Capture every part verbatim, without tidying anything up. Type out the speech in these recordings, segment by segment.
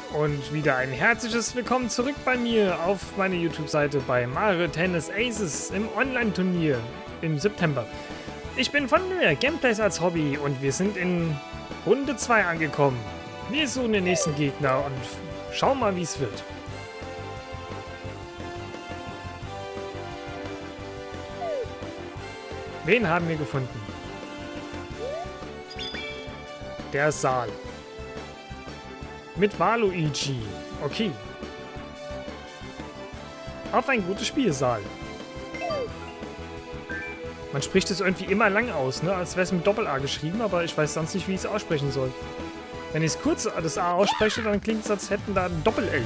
Und wieder ein herzliches Willkommen zurück bei mir auf meiner YouTube-Seite bei Mario Tennis Aces im Online-Turnier im September. Ich bin von mir, Gameplays als Hobby, und wir sind in Runde zwei angekommen. Wir suchen den nächsten Gegner und schauen mal, wie es wird. Wen haben wir gefunden? Der Saal. Mit Waluigi. Okay. Auf ein gutes Spiel, Saal. Man spricht es irgendwie immer lang aus, ne? Als wäre es mit Doppel-A geschrieben, aber ich weiß sonst nicht, wie ich es aussprechen soll. Wenn ich es kurz das A ausspreche, dann klingt es, als hätten da ein Doppel-L.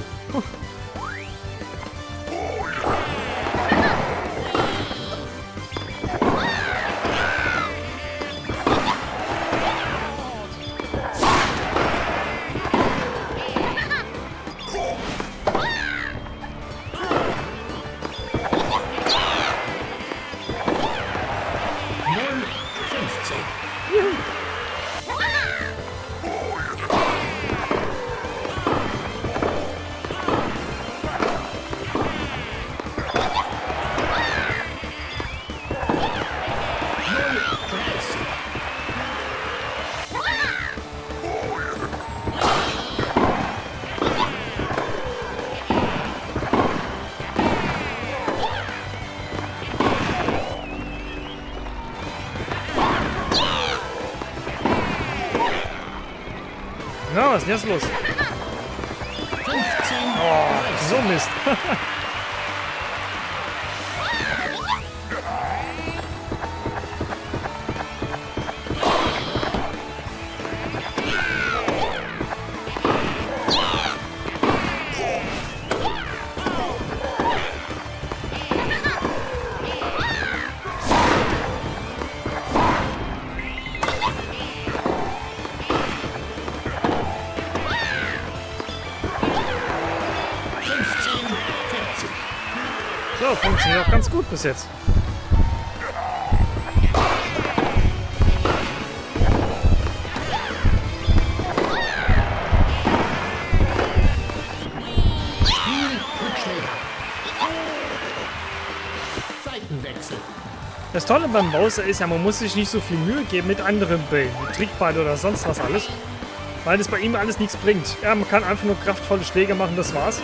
Na, was ist denn jetzt los? Oh, so Mist. So, funktioniert auch ganz gut bis jetzt. Seitenwechsel. Das Tolle beim Bowser ist ja, man muss sich nicht so viel Mühe geben mit anderen Bällen, wie Trickball oder sonst was alles, weil das bei ihm alles nichts bringt. Ja, man kann einfach nur kraftvolle Schläge machen, das war's.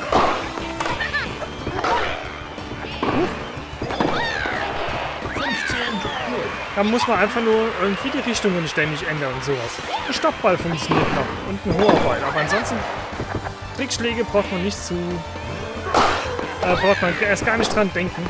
Da muss man einfach nur irgendwie die Richtungen ständig ändern und sowas. Ein Stoppball funktioniert noch und ein hoher Ball, aber ansonsten Trickschläge braucht man nicht zu... Äh, braucht man erst gar nicht dran denken.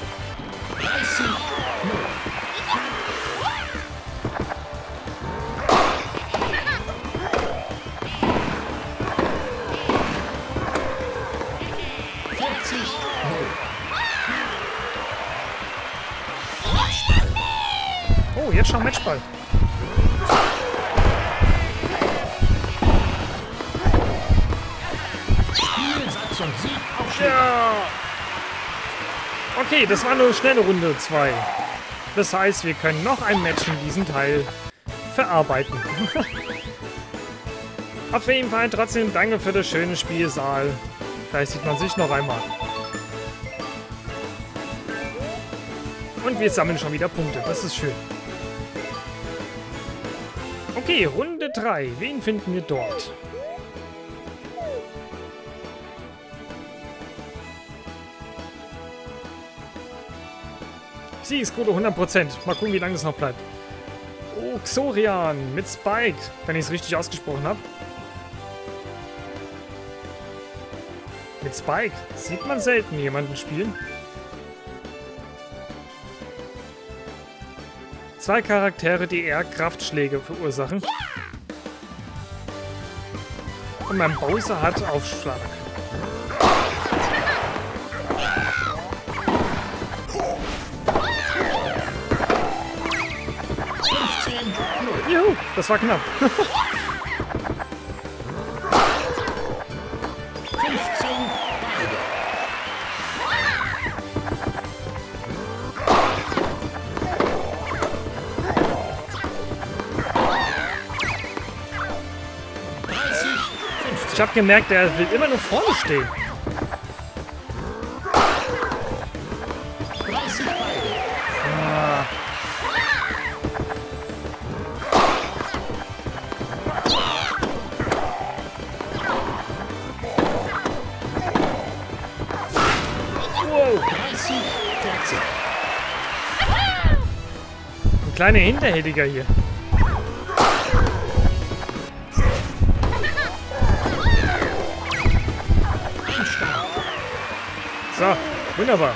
Oh, jetzt schon Matchball. Ja. Okay, das war nur schnelle Runde zwei. Das heißt, wir können noch ein Match in diesem Teil verarbeiten. Auf jeden Fall trotzdem danke für das schöne Spiel, Saal. Vielleicht sieht man sich noch einmal. Und wir sammeln schon wieder Punkte. Das ist schön. Okay, Runde drei. Wen finden wir dort? Siegesquote hundert Prozent. Mal gucken, wie lange das noch bleibt. Oh, Xorian mit Spike, wenn ich es richtig ausgesprochen habe. Mit Spike sieht man selten jemanden spielen. Zwei Charaktere, die eher Kraftschläge verursachen. Und mein Bowser hat Aufschlag. Juhu, das war knapp. Ich habe gemerkt, der will immer nur vorne stehen. Ah. Wow. Ein kleiner Hinterhältiger hier. So, wunderbar.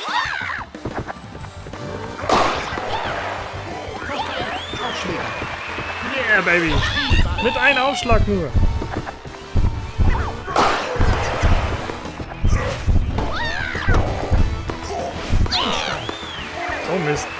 Yeah, baby. Mit einem Aufschlag nur. So Mist.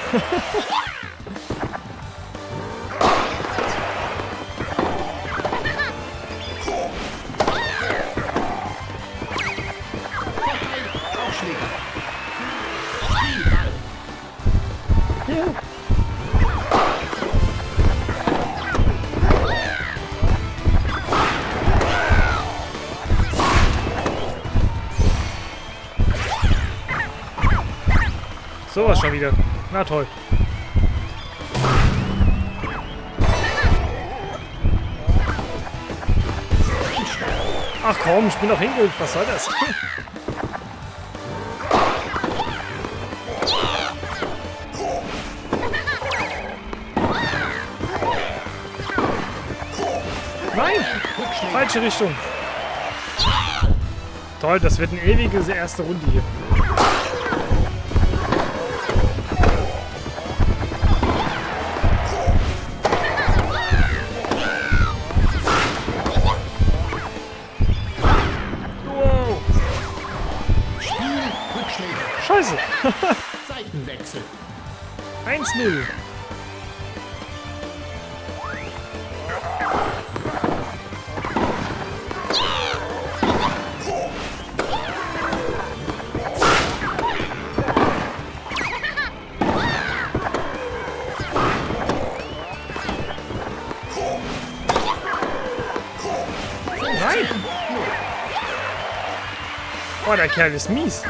So was schon wieder. Na toll. Ach komm, ich bin doch hingehüpft. Was soll das? Nein! Falsche Richtung. Toll, das wird eine ewige erste Runde hier. Scheiße. Seitenwechsel. eins null. Nein. Oh, der Kerl ist mies.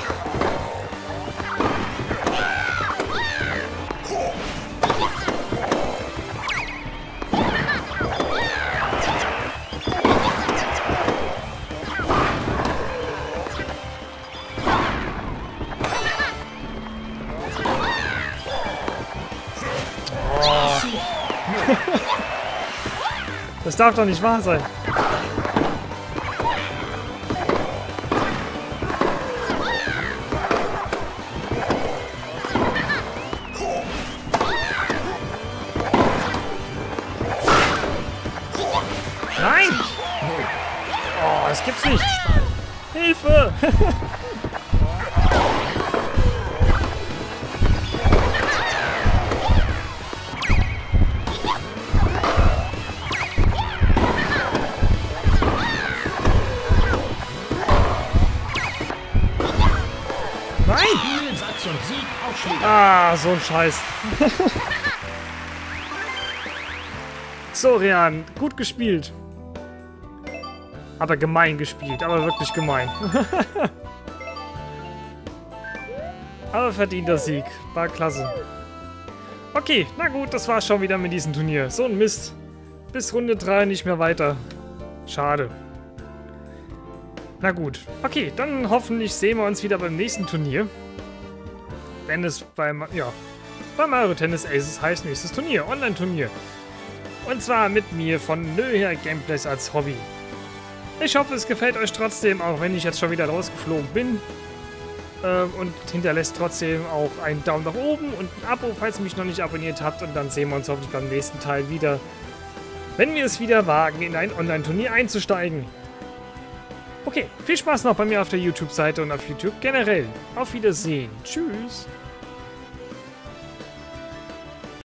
Das darf doch nicht wahr sein. Nein! Oh, das gibt's nicht. Hilfe! Ah, so ein Scheiß. So, Rian, gut gespielt. Aber gemein gespielt, aber wirklich gemein. Aber verdienter Sieg. War klasse. Okay, na gut, das war's schon wieder mit diesem Turnier. So ein Mist. Bis Runde drei nicht mehr weiter. Schade. Na gut. Okay, dann hoffentlich sehen wir uns wieder beim nächsten Turnier. Wenn es beim, ja, bei Mario Tennis Aces heißt nächstes Turnier, Online-Turnier. Und zwar mit mir von Nöher Gameplays als Hobby. Ich hoffe, es gefällt euch trotzdem, auch wenn ich jetzt schon wieder rausgeflogen bin. Äh, und hinterlässt trotzdem auch einen Daumen nach oben und ein Abo, falls ihr mich noch nicht abonniert habt. Und dann sehen wir uns hoffentlich beim nächsten Teil wieder, wenn wir es wieder wagen, in ein Online-Turnier einzusteigen. Okay, viel Spaß noch bei mir auf der YouTube-Seite und auf YouTube generell. Auf Wiedersehen. Tschüss.